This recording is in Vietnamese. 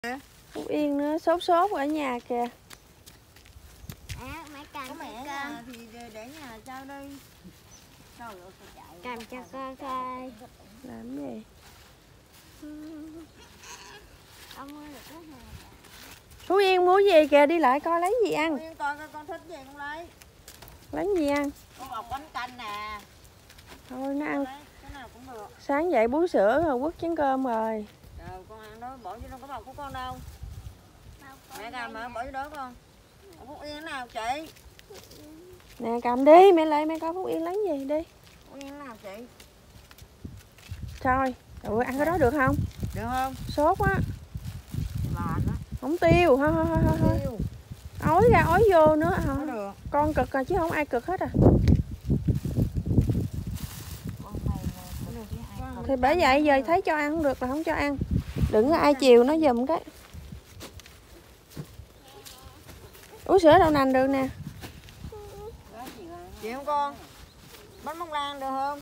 Phúc Yên nữa, sốt sốt ở nhà kìa. Mẹ cầm có mẹ nhà thì để nhà trao đây. cầm cho con coi. Làm gì? Ông ơi được cái nào? Phú Yên mua gì kìa, đi lại coi lấy gì ăn. Phú Yên coi con thích gì con lấy. Lấy gì ăn? Con bọc bánh canh nè. Thôi nó ăn. Cái nào cũng được. Sáng dậy bú sữa rồi quất chén cơm rồi. Rồi con ăn đó, bỏ vô trong cái bọc của con đâu. Mẹ cầm mà bỏ vô đó con. Phú Yên thế nào chị? Nè cầm đi, mẹ lại mẹ coi Phú Yên lấy gì đi. Phú Yên thế nào chị? Thôi, ủa ăn cái đó được không? Được không? Sốt á. Bà đó. Không tiêu, thôi. Tiêu. Ói ra ói vô nữa hả? Không được. Con cực rồi chứ không ai cực hết à. Thì bởi vậy giờ thấy cho ăn không được là không cho ăn. Đừng có ai chiều nó giùm cái. Uống sữa đậu nành được nè. Chịu không con? Bánh bông lan được không?